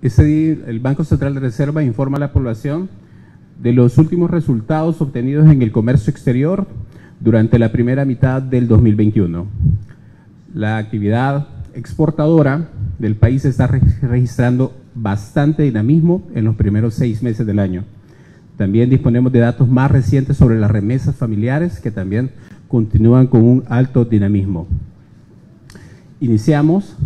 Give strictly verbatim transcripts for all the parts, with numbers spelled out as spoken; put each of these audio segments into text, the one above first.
Este día, el Banco Central de Reserva informa a la población de los últimos resultados obtenidos en el comercio exterior durante la primera mitad del dos mil veintiuno. La actividad exportadora del país está registrando bastante dinamismo en los primeros seis meses del año. También disponemos de datos más recientes sobre las remesas familiares que también continúan con un alto dinamismo. Iniciamos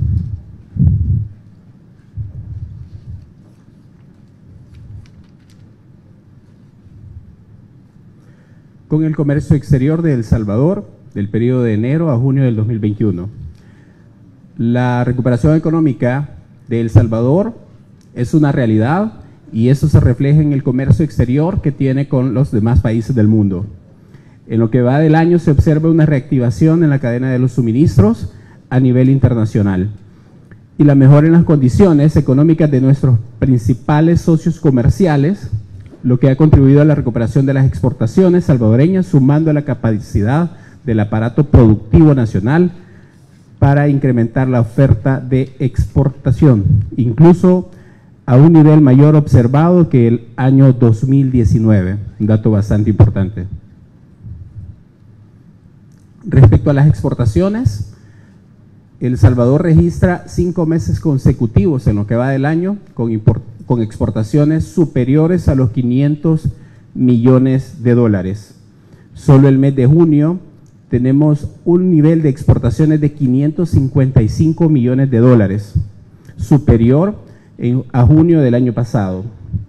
con el comercio exterior de El Salvador del periodo de enero a junio del dos mil veintiuno. La recuperación económica de El Salvador es una realidad y eso se refleja en el comercio exterior que tiene con los demás países del mundo. En lo que va del año se observa una reactivación en la cadena de los suministros a nivel internacional y la mejora en las condiciones económicas de nuestros principales socios comerciales, lo que ha contribuido a la recuperación de las exportaciones salvadoreñas, sumando a la capacidad del aparato productivo nacional para incrementar la oferta de exportación, incluso a un nivel mayor observado que el año dos mil diecinueve, un dato bastante importante. Respecto a las exportaciones, El Salvador registra cinco meses consecutivos en lo que va del año con, con exportaciones superiores a los quinientos millones de dólares. Solo el mes de junio tenemos un nivel de exportaciones de quinientos cincuenta y cinco millones de dólares, superior en, a junio del año pasado.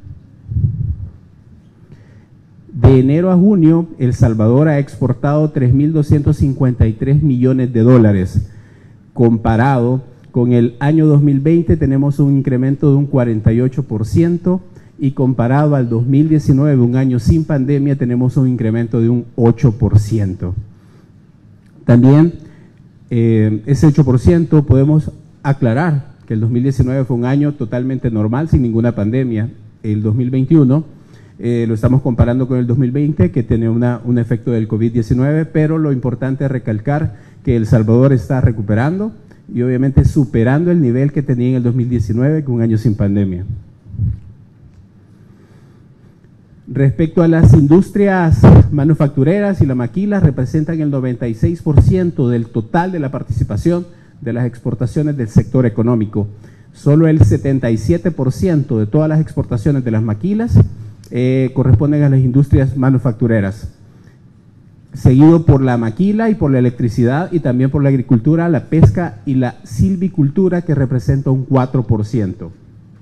De enero a junio, El Salvador ha exportado tres mil doscientos cincuenta y tres millones de dólares. Comparado con el año dos mil veinte tenemos un incremento de un cuarenta y ocho por ciento y comparado al dos mil diecinueve, un año sin pandemia, tenemos un incremento de un ocho por ciento. También eh, ese ocho por ciento podemos aclarar que el dos mil diecinueve fue un año totalmente normal, sin ninguna pandemia. El dos mil veintiuno eh, lo estamos comparando con el dos mil veinte, que tiene una, un efecto del COVID diecinueve, pero lo importante es recalcar que El Salvador está recuperando y obviamente superando el nivel que tenía en el dos mil diecinueve, con un año sin pandemia. Respecto a las industrias manufactureras y la maquila, representan el noventa y seis por ciento del total de la participación de las exportaciones del sector económico. Solo el setenta y siete por ciento de todas las exportaciones de las maquilas eh, corresponden a las industrias manufactureras, seguido por la maquila y por la electricidad y también por la agricultura, la pesca y la silvicultura, que representa un cuatro por ciento.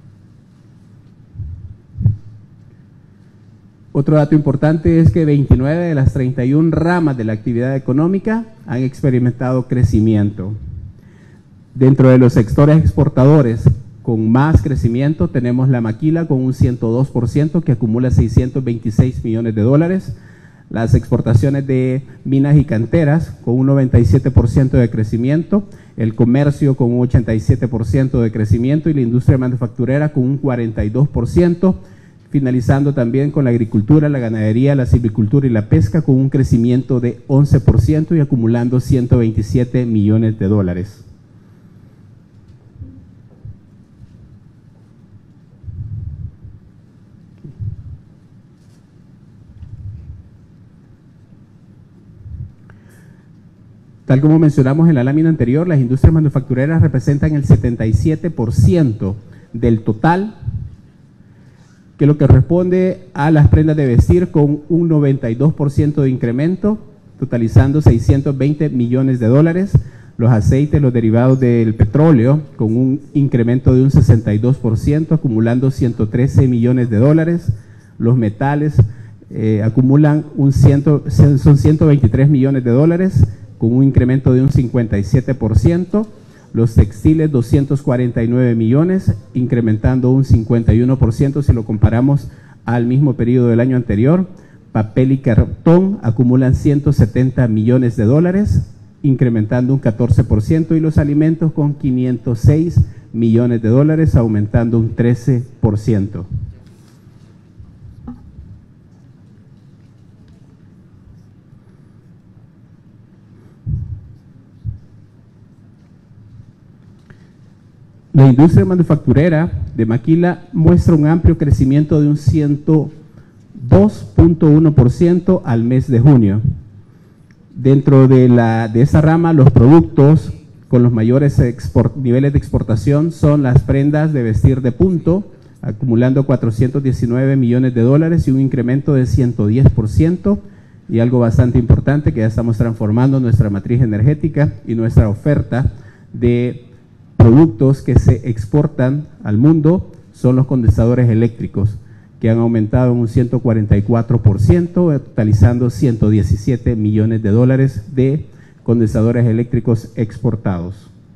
Otro dato importante es que veintinueve de las treinta y una ramas de la actividad económica han experimentado crecimiento. Dentro de los sectores exportadores con más crecimiento tenemos la maquila con un ciento dos por ciento, que acumula seiscientos veintiséis millones de dólares, las exportaciones de minas y canteras con un noventa y siete por ciento de crecimiento, el comercio con un ochenta y siete por ciento de crecimiento y la industria manufacturera con un cuarenta y dos por ciento, finalizando también con la agricultura, la ganadería, la silvicultura y la pesca con un crecimiento de once por ciento y acumulando ciento veintisiete millones de dólares. Tal como mencionamos en la lámina anterior, las industrias manufactureras representan el setenta y siete por ciento del total, que lo que responde a las prendas de vestir con un noventa y dos por ciento de incremento, totalizando seiscientos veinte millones de dólares, los aceites, los derivados del petróleo con un incremento de un sesenta y dos por ciento, acumulando ciento trece millones de dólares, los metales eh, acumulan un ciento, son ciento veintitrés millones de dólares, con un incremento de un cincuenta y siete por ciento, los textiles doscientos cuarenta y nueve millones, incrementando un cincuenta y uno por ciento si lo comparamos al mismo periodo del año anterior. Papel y cartón acumulan ciento setenta millones de dólares, incrementando un catorce por ciento, y los alimentos con quinientos seis millones de dólares, aumentando un trece por ciento. La industria manufacturera de Maquila muestra un amplio crecimiento de un ciento dos punto uno por ciento al mes de junio. Dentro de, la, de esa rama, los productos con los mayores export, niveles de exportación son las prendas de vestir de punto, acumulando cuatrocientos diecinueve millones de dólares y un incremento de ciento diez por ciento. Y algo bastante importante, que ya estamos transformando nuestra matriz energética y nuestra oferta de productos que se exportan al mundo, son los condensadores eléctricos, que han aumentado en un ciento cuarenta y cuatro por ciento, totalizando ciento diecisiete millones de dólares de condensadores eléctricos exportados.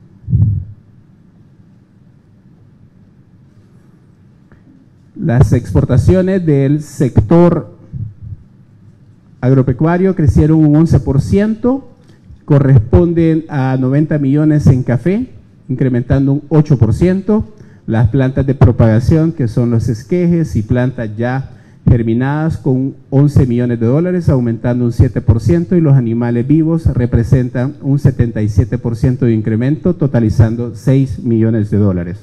Las exportaciones del sector agropecuario crecieron un once por ciento, corresponden a noventa millones en café, incrementando un ocho por ciento. Las plantas de propagación, que son los esquejes y plantas ya germinadas, con once millones de dólares, aumentando un siete por ciento, y los animales vivos representan un setenta y siete por ciento de incremento, totalizando seis millones de dólares.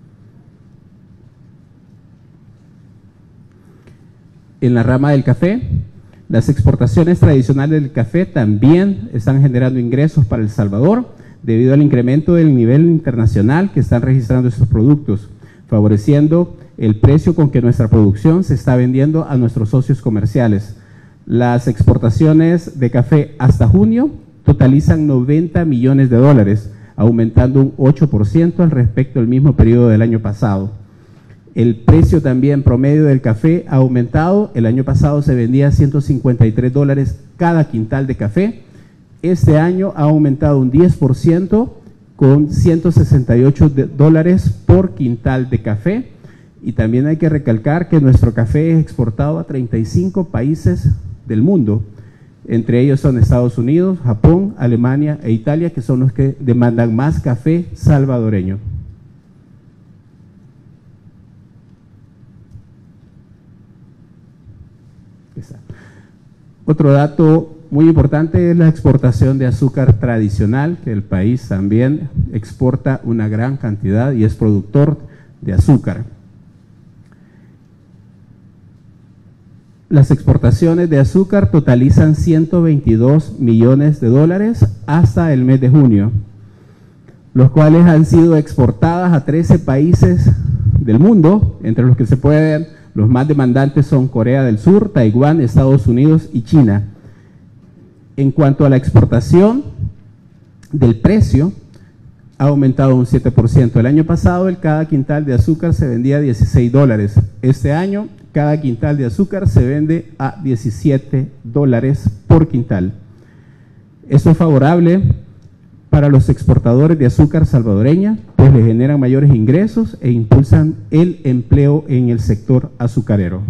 En la rama del café, las exportaciones tradicionales del café también están generando ingresos para El Salvador, debido al incremento del nivel internacional que están registrando estos productos, favoreciendo el precio con que nuestra producción se está vendiendo a nuestros socios comerciales. Las exportaciones de café hasta junio totalizan noventa millones de dólares, aumentando un ocho por ciento al respecto del mismo periodo del año pasado. El precio también promedio del café ha aumentado. El año pasado se vendía a ciento cincuenta y tres dólares cada quintal de café. Este año ha aumentado un diez por ciento con ciento sesenta y ocho dólares por quintal de café. Y también hay que recalcar que nuestro café es exportado a treinta y cinco países del mundo. Entre ellos son Estados Unidos, Japón, Alemania e Italia, que son los que demandan más café salvadoreño. Otro dato muy importante es la exportación de azúcar tradicional, que el país también exporta una gran cantidad y es productor de azúcar. Las exportaciones de azúcar totalizan ciento veintidós millones de dólares hasta el mes de junio, los cuales han sido exportadas a trece países del mundo, entre los que se pueden, los más demandantes son Corea del Sur, Taiwán, Estados Unidos y China. En cuanto a la exportación del precio, ha aumentado un siete por ciento. El año pasado, el cada quintal de azúcar se vendía a dieciséis dólares. Este año, cada quintal de azúcar se vende a diecisiete dólares por quintal. Esto es favorable para los exportadores de azúcar salvadoreña, pues le generan mayores ingresos e impulsan el empleo en el sector azucarero.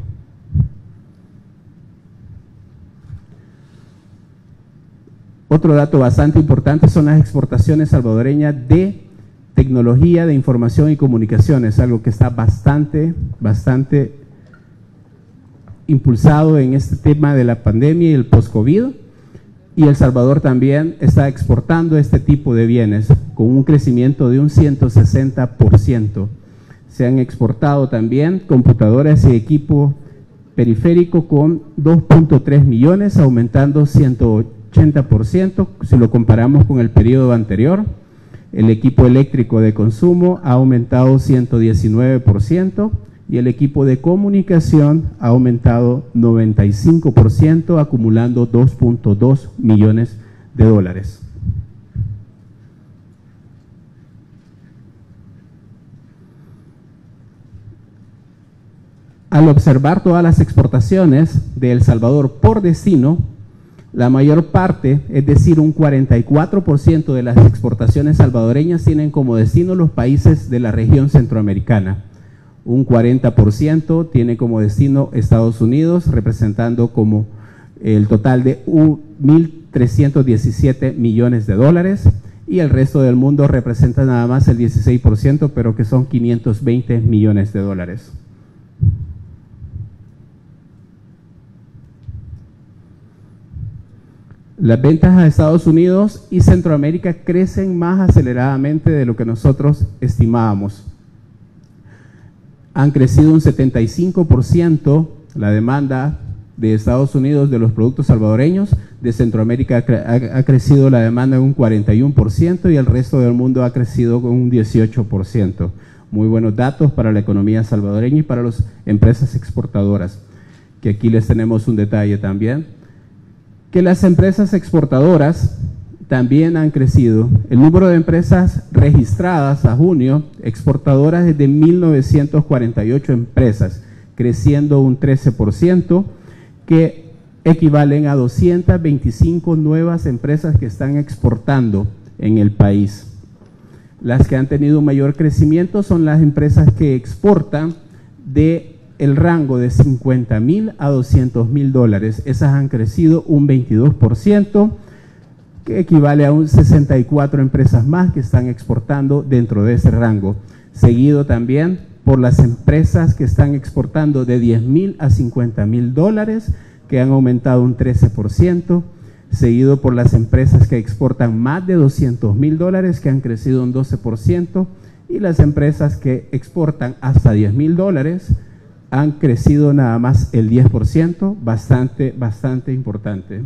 Otro dato bastante importante son las exportaciones salvadoreñas de tecnología de información y comunicaciones, algo que está bastante, bastante impulsado en este tema de la pandemia y el post-COVID. Y El Salvador también está exportando este tipo de bienes con un crecimiento de un ciento sesenta por ciento. Se han exportado también computadoras y equipo periférico con dos punto tres millones, aumentando ciento ochenta por ciento si lo comparamos con el periodo anterior. El equipo eléctrico de consumo ha aumentado ciento diecinueve por ciento. Y el equipo de comunicación ha aumentado noventa y cinco por ciento, acumulando dos punto dos millones de dólares. Al observar todas las exportaciones de El Salvador por destino, la mayor parte, es decir, un cuarenta y cuatro por ciento de las exportaciones salvadoreñas tienen como destino los países de la región centroamericana. Un cuarenta por ciento tiene como destino Estados Unidos, representando como el total de mil trescientos diecisiete millones de dólares, y el resto del mundo representa nada más el dieciséis por ciento, pero que son quinientos veinte millones de dólares. Las ventas a Estados Unidos y Centroamérica crecen más aceleradamente de lo que nosotros estimábamos. Han crecido un setenta y cinco por ciento la demanda de Estados Unidos de los productos salvadoreños, de Centroamérica ha, ha crecido la demanda en un cuarenta y uno por ciento y el resto del mundo ha crecido con un dieciocho por ciento. Muy buenos datos para la economía salvadoreña y para las empresas exportadoras, que aquí les tenemos un detalle también, que las empresas exportadoras también han crecido. El número de empresas registradas a junio, exportadoras es de mil novecientas cuarenta y ocho empresas, creciendo un trece por ciento, que equivalen a doscientas veinticinco nuevas empresas que están exportando en el país. Las que han tenido un mayor crecimiento son las empresas que exportan de el rango de cincuenta mil a doscientos mil dólares. Esas han crecido un veintidós por ciento, que equivale a un sesenta y cuatro empresas más que están exportando dentro de ese rango. Seguido también por las empresas que están exportando de diez mil a cincuenta mil dólares, que han aumentado un trece por ciento. Seguido por las empresas que exportan más de doscientos mil dólares, que han crecido un doce por ciento, y las empresas que exportan hasta diez mil dólares han crecido nada más el diez por ciento, bastante, bastante importante.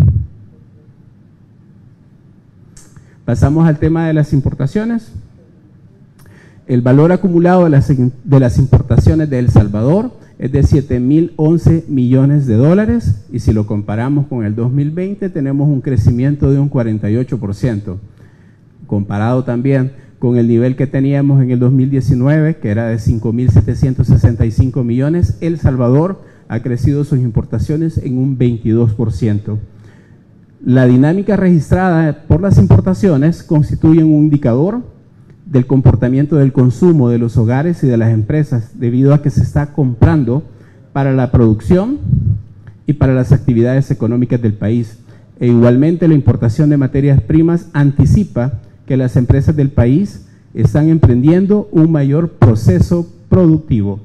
Pasamos al tema de las importaciones. El valor acumulado de las, de las importaciones de El Salvador es de siete mil once millones de dólares y si lo comparamos con el dos mil veinte tenemos un crecimiento de un cuarenta y ocho por ciento. Comparado también con el nivel que teníamos en el dos mil diecinueve, que era de cinco mil setecientos sesenta y cinco millones, El Salvador ha crecido sus importaciones en un veintidós por ciento. La dinámica registrada por las importaciones constituye un indicador del comportamiento del consumo de los hogares y de las empresas, debido a que se está comprando para la producción y para las actividades económicas del país. E igualmente la importación de materias primas anticipa que las empresas del país están emprendiendo un mayor proceso productivo.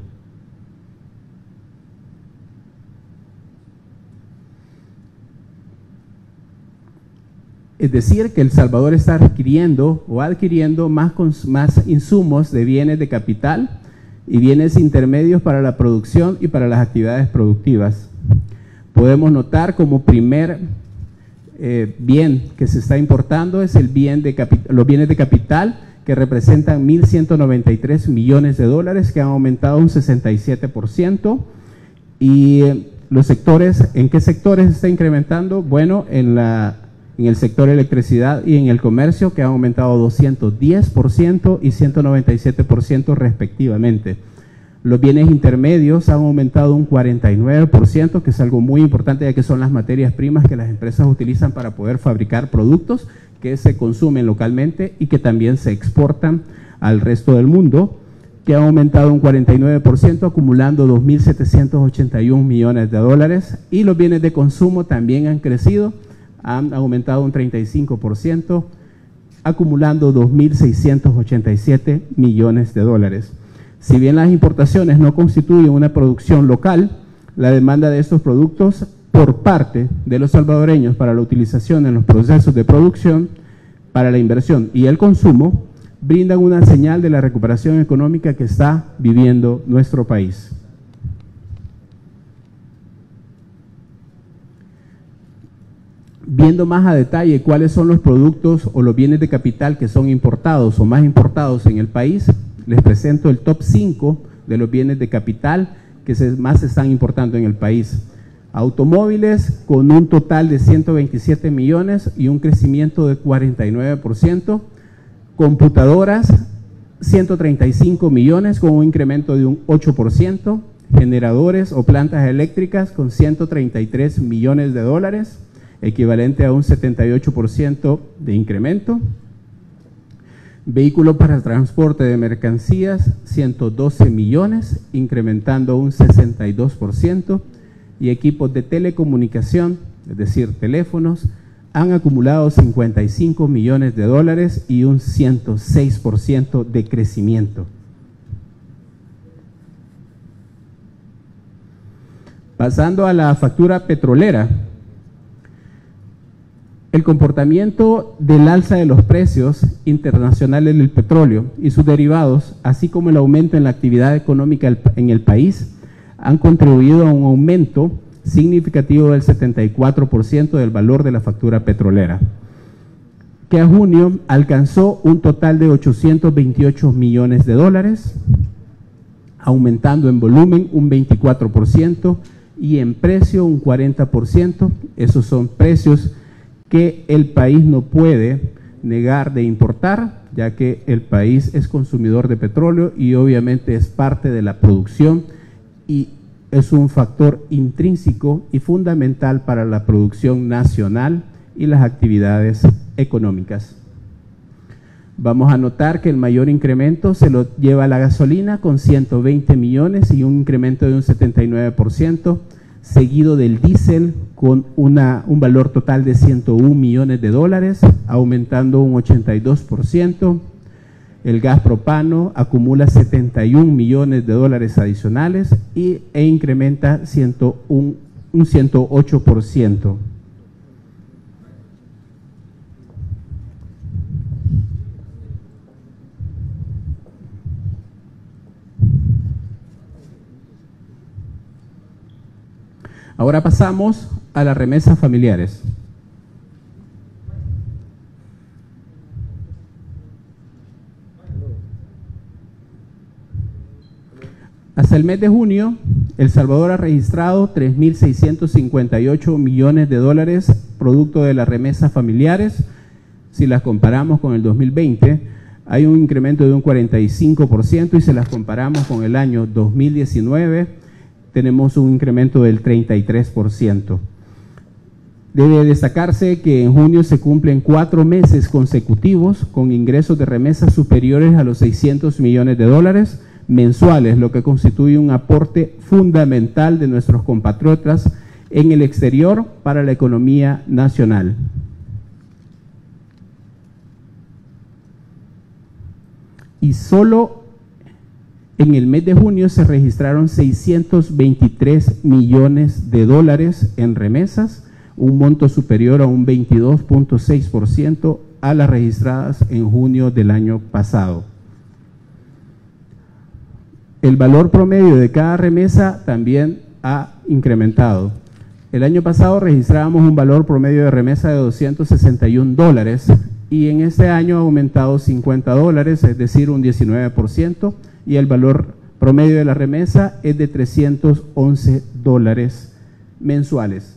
Es decir, que El Salvador está adquiriendo o adquiriendo más, más insumos de bienes de capital y bienes intermedios para la producción y para las actividades productivas. Podemos notar como primer eh, bien que se está importando es el bien de los bienes de capital, que representan mil ciento noventa y tres millones de dólares, que han aumentado un sesenta y siete por ciento. Y eh, los sectores, ¿en qué sectores está incrementando? Bueno, en la en el sector electricidad y en el comercio, que han aumentado doscientos diez por ciento y ciento noventa y siete por ciento respectivamente. Los bienes intermedios han aumentado un cuarenta y nueve por ciento, que es algo muy importante, ya que son las materias primas que las empresas utilizan para poder fabricar productos que se consumen localmente y que también se exportan al resto del mundo, que han aumentado un cuarenta y nueve por ciento, acumulando dos mil setecientos ochenta y un millones de dólares. Y los bienes de consumo también han crecido, han aumentado un treinta y cinco por ciento, acumulando dos mil seiscientos ochenta y siete millones de dólares. Si bien las importaciones no constituyen una producción local, la demanda de estos productos por parte de los salvadoreños para la utilización en los procesos de producción, para la inversión y el consumo, brindan una señal de la recuperación económica que está viviendo nuestro país. Viendo más a detalle cuáles son los productos o los bienes de capital que son importados o más importados en el país, les presento el top cinco de los bienes de capital que se, más se están importando en el país. Automóviles con un total de ciento veintisiete millones y un crecimiento de cuarenta y nueve por ciento. Computadoras, ciento treinta y cinco millones con un incremento de un ocho por ciento. Generadores o plantas eléctricas con ciento treinta y tres millones de dólares, equivalente a un setenta y ocho por ciento de incremento. Vehículos para transporte de mercancías, ciento doce millones, incrementando un sesenta y dos por ciento. Y equipos de telecomunicación, es decir, teléfonos, han acumulado cincuenta y cinco millones de dólares y un ciento seis por ciento de crecimiento. Pasando a la factura petrolera, El comportamiento del alza de los precios internacionales del petróleo y sus derivados, así como el aumento en la actividad económica en el país, han contribuido a un aumento significativo del setenta y cuatro por ciento del valor de la factura petrolera, que a junio alcanzó un total de ochocientos veintiocho millones de dólares, aumentando en volumen un veinticuatro por ciento y en precio un cuarenta por ciento. Esos son precios que el país no puede negar de importar, ya que el país es consumidor de petróleo y obviamente es parte de la producción y es un factor intrínseco y fundamental para la producción nacional y las actividades económicas. Vamos a notar que el mayor incremento se lo lleva la gasolina con ciento veinte millones y un incremento de un setenta y nueve por ciento, seguido del diésel con una, un valor total de ciento uno millones de dólares, aumentando un ochenta y dos por ciento. El gas propano acumula setenta y un millones de dólares adicionales y, e incrementa ciento uno, un ciento ocho por ciento. Ahora pasamos a las remesas familiares. Hasta el mes de junio, El Salvador ha registrado tres mil seiscientos cincuenta y ocho millones de dólares producto de las remesas familiares. Si las comparamos con el dos mil veinte, hay un incremento de un cuarenta y cinco por ciento y si las comparamos con el año dos mil diecinueve, tenemos un incremento del treinta y tres por ciento. Debe destacarse que en junio se cumplen cuatro meses consecutivos con ingresos de remesas superiores a los seiscientos millones de dólares mensuales, lo que constituye un aporte fundamental de nuestros compatriotas en el exterior para la economía nacional. Y solo en el mes de junio se registraron seiscientos veintitrés millones de dólares en remesas, un monto superior a un veintidós punto seis por ciento a las registradas en junio del año pasado. El valor promedio de cada remesa también ha incrementado. El año pasado registrábamos un valor promedio de remesa de doscientos sesenta y un dólares y en este año ha aumentado cincuenta dólares, es decir, un diecinueve por ciento, y el valor promedio de la remesa es de trescientos once dólares mensuales.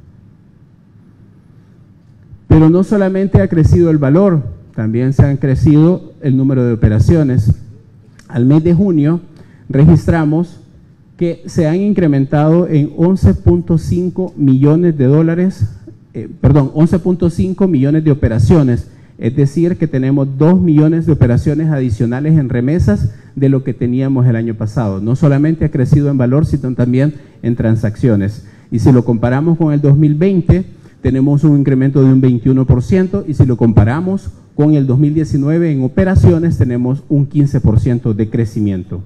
Pero no solamente ha crecido el valor, también se han crecido el número de operaciones. Al mes de junio registramos que se han incrementado en once punto cinco millones de dólares, eh, perdón, once punto cinco millones de operaciones, es decir, que tenemos dos millones de operaciones adicionales en remesas de lo que teníamos el año pasado. No solamente ha crecido en valor, sino también en transacciones. Y si lo comparamos con el dos mil veinte, tenemos un incremento de un veintiuno por ciento, y si lo comparamos con el dos mil diecinueve en operaciones, tenemos un quince por ciento de crecimiento.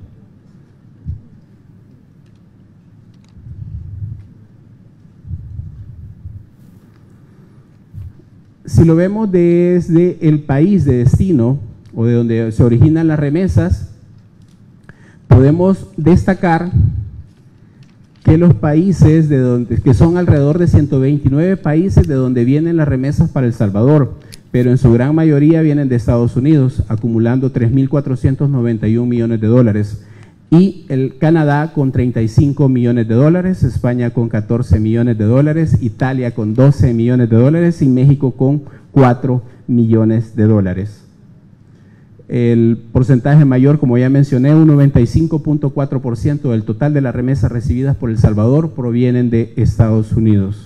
Si lo vemos desde el país de destino o de donde se originan las remesas, podemos destacar que los países de donde, que son alrededor de ciento veintinueve países de donde vienen las remesas para El Salvador, pero en su gran mayoría vienen de Estados Unidos, acumulando tres mil cuatrocientos noventa y un millones de dólares. Y el Canadá con treinta y cinco millones de dólares, España con catorce millones de dólares, Italia con doce millones de dólares y México con cuatro millones de dólares. El porcentaje mayor, como ya mencioné, un noventa y cinco punto cuatro por ciento del total de las remesas recibidas por El Salvador provienen de Estados Unidos.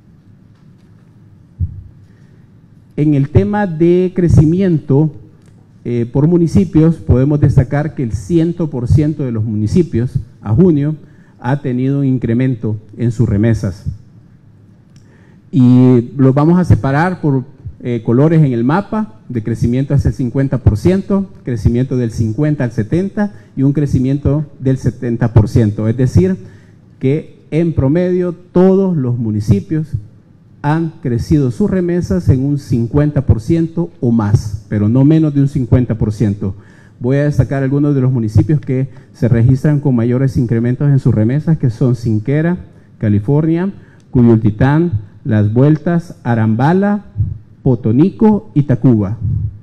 En el tema de crecimiento, Eh, por municipios, podemos destacar que el cien por ciento de los municipios a junio ha tenido un incremento en sus remesas. Y los vamos a separar por eh, colores en el mapa, de crecimiento hacia el cincuenta por ciento, crecimiento del cincuenta al setenta y un crecimiento del setenta por ciento. Es decir, que en promedio todos los municipios han crecido sus remesas en un cincuenta por ciento o más, pero no menos de un cincuenta por ciento. Voy a destacar algunos de los municipios que se registran con mayores incrementos en sus remesas, que son Cinquera, California, Cuyultitán, Las Vueltas, Arambala, Potonico y Tacuba.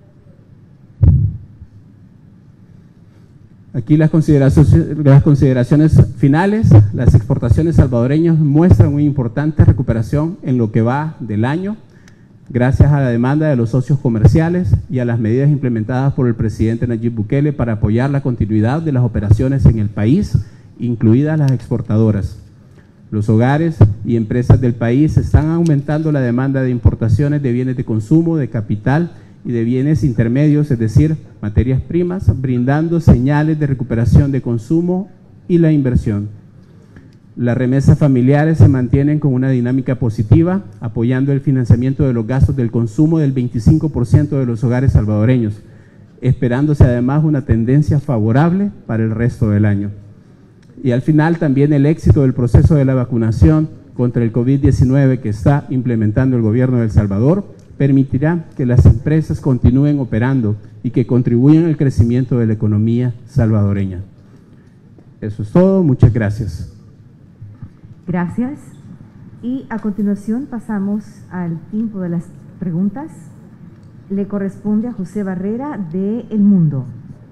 Aquí las consideraciones, las consideraciones finales. Las exportaciones salvadoreñas muestran una importante recuperación en lo que va del año, gracias a la demanda de los socios comerciales y a las medidas implementadas por el presidente Nayib Bukele para apoyar la continuidad de las operaciones en el país, incluidas las exportadoras. Los hogares y empresas del país están aumentando la demanda de importaciones de bienes de consumo, de capital y de bienes intermedios, es decir, materias primas, brindando señales de recuperación de consumo y la inversión. Las remesas familiares se mantienen con una dinámica positiva, apoyando el financiamiento de los gastos del consumo del veinticinco por ciento de los hogares salvadoreños, esperándose además una tendencia favorable para el resto del año. Y al final también el éxito del proceso de la vacunación contra el COVID diecinueve que está implementando el gobierno de El Salvador permitirá que las empresas continúen operando y que contribuyan al crecimiento de la economía salvadoreña. Eso es todo, muchas gracias. Gracias. Y a continuación pasamos al tiempo de las preguntas. Le corresponde a José Barrera de El Mundo.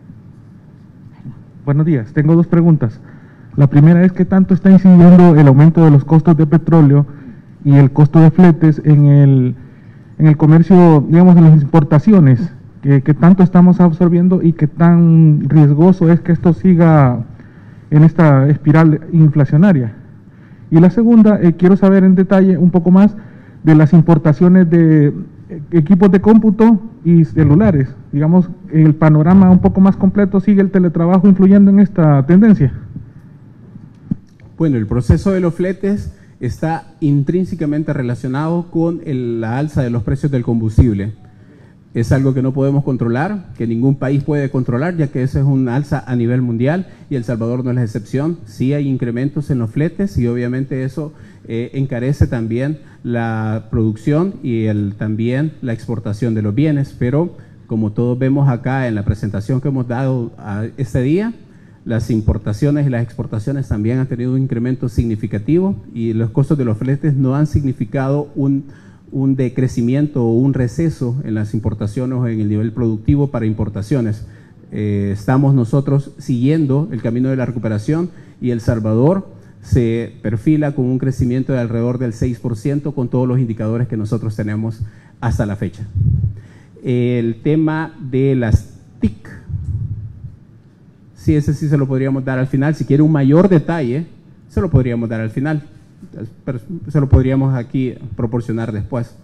Buenos días, tengo dos preguntas. La primera es ¿qué tanto está incidiendo el aumento de los costos de petróleo y el costo de fletes en el, en el comercio, digamos, en las importaciones? ¿Qué, qué tanto estamos absorbiendo y qué tan riesgoso es que esto siga en esta espiral inflacionaria? Y la segunda, eh, quiero saber en detalle un poco más de las importaciones de equipos de cómputo y celulares. Digamos, el panorama un poco más completo, ¿sigue el teletrabajo influyendo en esta tendencia? Bueno, el proceso de los fletes está intrínsecamente relacionado con el, la alza de los precios del combustible. Es algo que no podemos controlar, que ningún país puede controlar, ya que eso es una alza a nivel mundial y El Salvador no es la excepción. Sí hay incrementos en los fletes y obviamente eso eh, encarece también la producción y el, también la exportación de los bienes, pero como todos vemos acá en la presentación que hemos dado a este día, las importaciones y las exportaciones también han tenido un incremento significativo y los costos de los fletes no han significado un, un decrecimiento o un receso en las importaciones o en el nivel productivo para importaciones. Eh, estamos nosotros siguiendo el camino de la recuperación y El Salvador se perfila con un crecimiento de alrededor del seis por ciento con todos los indicadores que nosotros tenemos hasta la fecha. El tema de las T I C, sí, ese sí se lo podríamos dar al final. Si quiere un mayor detalle, se lo podríamos dar al final. Pero se lo podríamos aquí proporcionar después.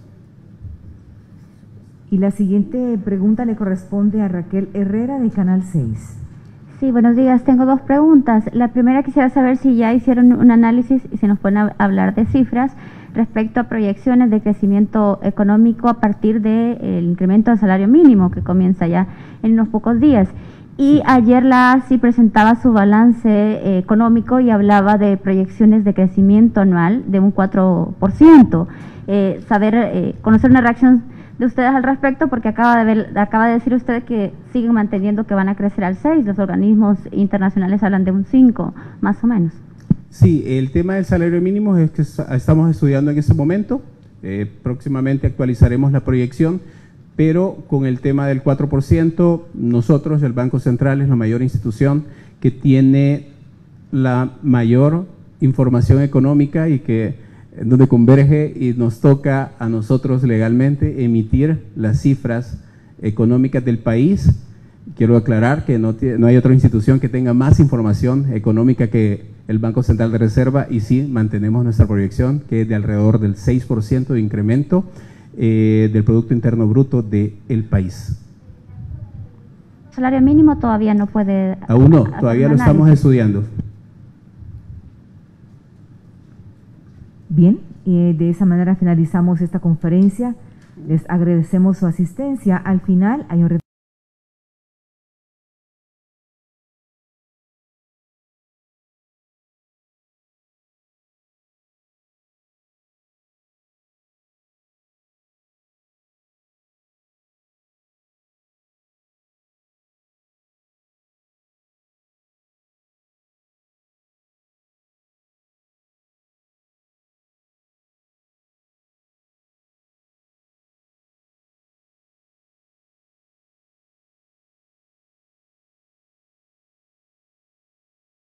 Y la siguiente pregunta le corresponde a Raquel Herrera de Canal seis. Sí, buenos días. Tengo dos preguntas. La primera, quisiera saber si ya hicieron un análisis y si nos pueden hablar de cifras respecto a proyecciones de crecimiento económico a partir del incremento del salario mínimo que comienza ya en unos pocos días. Y ayer la A S I presentaba su balance eh, económico y hablaba de proyecciones de crecimiento anual de un cuatro por ciento. Eh, saber, eh, conocer una reacción de ustedes al respecto, porque acaba de, ver, acaba de decir usted que siguen manteniendo que van a crecer al seis, los organismos internacionales hablan de un cinco, más o menos. Sí, el tema del salario mínimo es que estamos estudiando en este momento, eh, próximamente actualizaremos la proyección, pero con el tema del cuatro por ciento, nosotros, el Banco Central, es la mayor institución que tiene la mayor información económica y que donde converge y nos toca a nosotros legalmente emitir las cifras económicas del país. Quiero aclarar que no, tiene, no hay otra institución que tenga más información económica que el Banco Central de Reserva y sí mantenemos nuestra proyección que es de alrededor del seis por ciento de incremento Eh, del Producto Interno Bruto del país. ¿El salario mínimo todavía no puede...? Aún no, todavía lo estamos estudiando. Bien, eh, de esa manera finalizamos esta conferencia. Les agradecemos su asistencia. Al final hay un